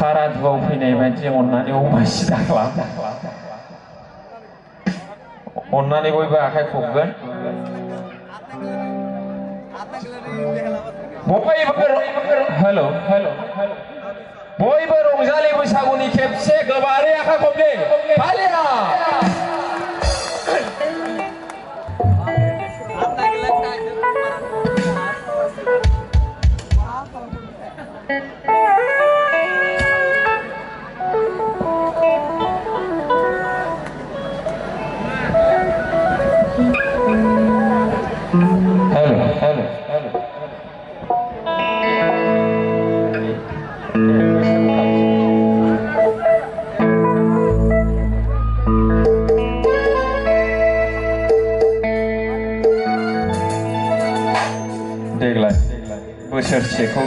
सारादुआव फैनाय बायदि अननानै अमासि दाख्ला अननानै बयबो आखाइ खबगोन हेलौ बयबो रंजालि बैसागुनि खेबसे गोबारै आखाइ खबदे फालिया देग्लाय बोसोरसेखौ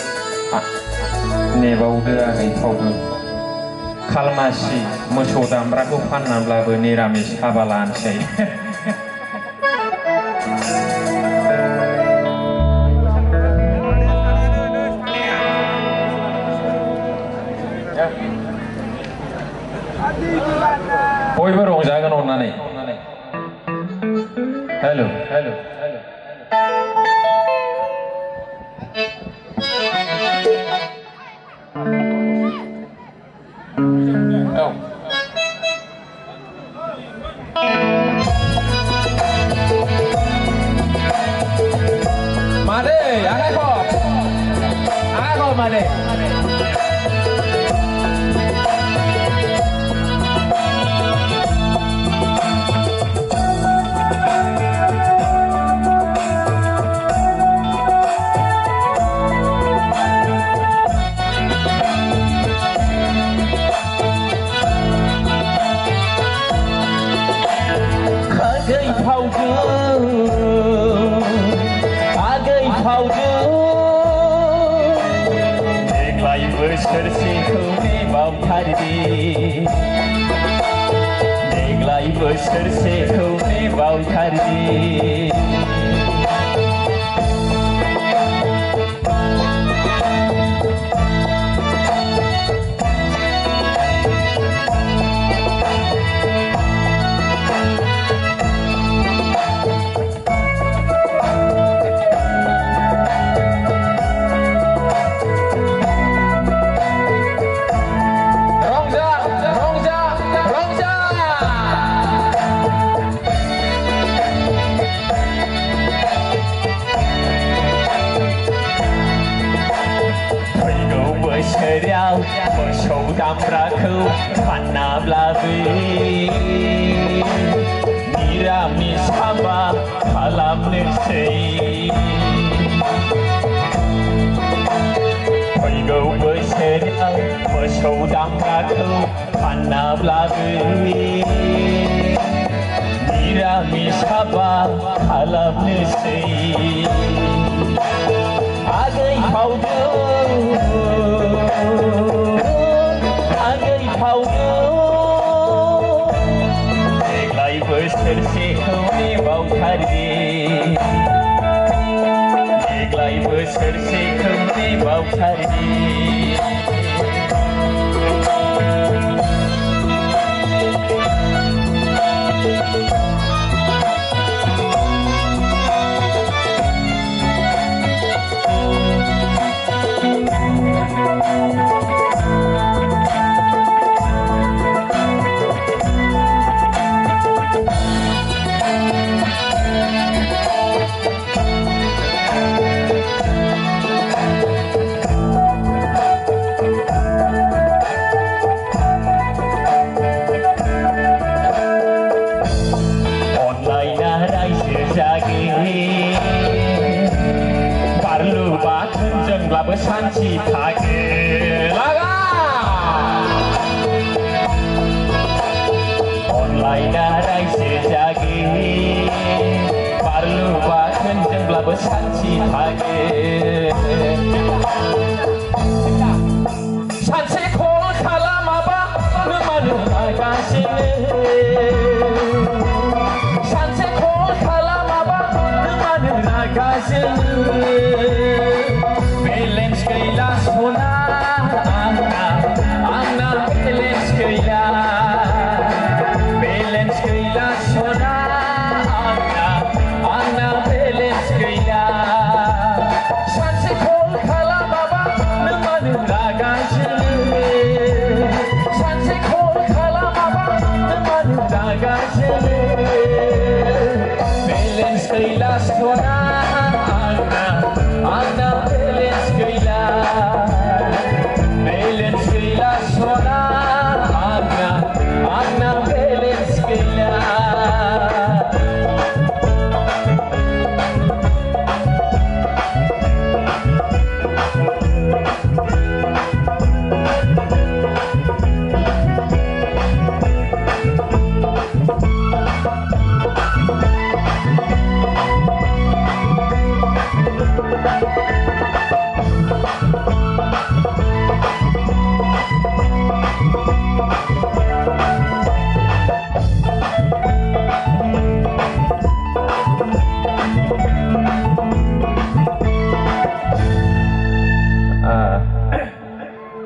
नेबावदो आगै फावदो खालमासि मोसौ दामब्राखौ फाननानैब्लाबो निरामिस हाबा लानोसै बयबो रंजागोन अननानै हेलौ Made, akai kok made. देग्लाय बोसोरसेखौ नेबावथारदि देग्लाय बोसोरसेखौ नेबावथारदि मोसौ दामब्राखौ फाननाब्लाबो निरामिस हाबा खालामनोसै फैगौ बोसोराव मोसौ दामब्राखौ फाननाब्लाबो निरामिस हाबा खालामनोसै आगै फावदो देग्लाय बोसोरसेखौ नेबावथारदि देग्लाय बोसोरसेखौ नेबावथारदि सानसे थागोलागा अनलाइना रायजो जागोन बारलु बाथोनजोंब्लाबो सानसे थागोन सानसे कल खालामाबा नों मानो नागासिनो सानसे कल खालामाबा नों मानो नागासिनो Balance gila sona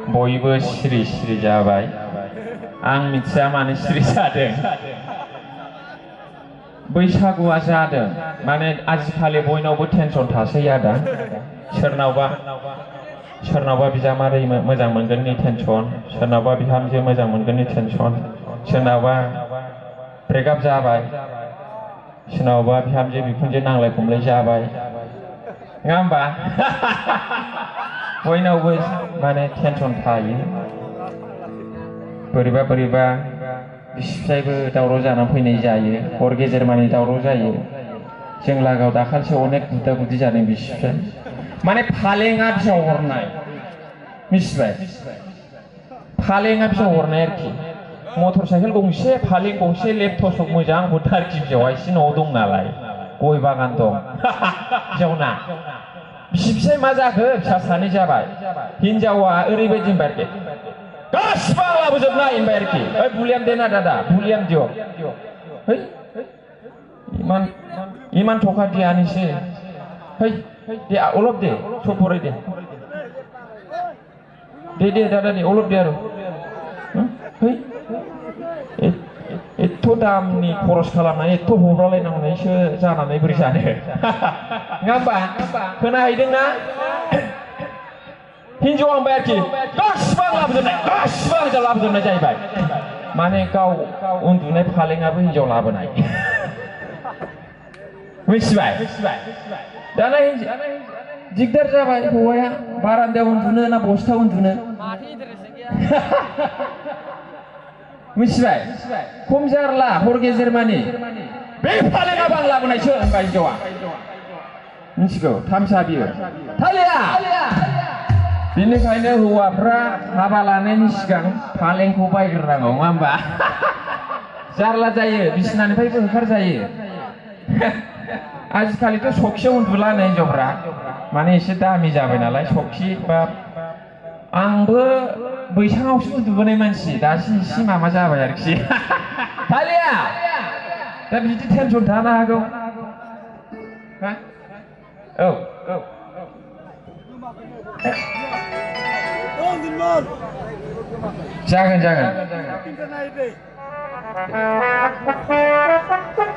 बयबो सिरि सिरि जाबाय आं मिथिया मानो सिरि जादों बैसागुआ जादों माने आजिखालि बयनावबो टेनसन थासै आदा सोरनावबा बिजामादै मोजां मोनगोननि टेनसन सोरनावबा बिहामजो मोजां मोनगोननि टेनसन सोरनावबा ब्रेकआप जाबाय सोरनावबा बिहामजो बिखुनजो नांलाय खमलाय जाबाय नङा होमबा बयनावबो माने टेनसन थायो बोरैबा बोरैबा बिसिफिसायबो दावराव जानानै फैनाय जायो हर गेजेर मानि दावराव जायो जों लागोआव दाखालिसो अनेक गुदा गुदि जादों बिसिफिसाय माने फालेङा बिसाव हरनाय मिथिबाय फालेङा बिसाव हरनाय आरोखि मटर साइकेल गंसे फालें गंसे लेपटप मोजां हरदों आरोखि बिसावहा एसे न'आव दं नालाय गय बागान दं बिसावना बिसिफिसाय मा जाखो फिसा सानै जाबाय हिनजावा ओरैबायदि होनबाय आरोखि गासिबो आं लाबोजोबनाय होनबाय आरोखि ओइ बुलियाम देना दादा बुलियाम दियो है इमान थखा दियानिसो है दे अलप दे सब बराय दे दादा दे अलप दे आरो है एथ' दामनि खरस खालामनानै एथ' हब्रालायनांनायसो जानानै बोरै जानो नङा होमबा खोनाहैदोंना हिनजाव आंबाय आरोखि गासिबो आं लाबोजोबनाय जाहैबाय माने गाव उन्दुनाय फालेङाबो हिनजाव लाबोनाय मिथिबाय दाना दिगदार जाबाय हौवाया बारान्दायाव उन्दुनो ना बस्था उन्दुनो मिथिबाय खम जारला हर गेजेर मानि बे फालेङाबो आं लाबोनायसो होनबाय हिनजावा मिथिगौ थामसा बियो थालिया बेनिखायनो हौवाफ्रा हाबा लानायनि सिगां फालेंखौ बायग्रोनांगौ नङा होमबा जारला जायो बिसिनानिफ्रायबो होखार जायो आजिखालिथ' सखियाव उन्दुलानो हिनजावफ्रा माने एसे दामि जाबाय नालाय सखि बा आंबो बैसाङावसो उन्दुबोनाय मानसि दासो एसे माबा जाबाय आरोखि थालिया दा बिदि टेनसन थानो हागौ औ जागोन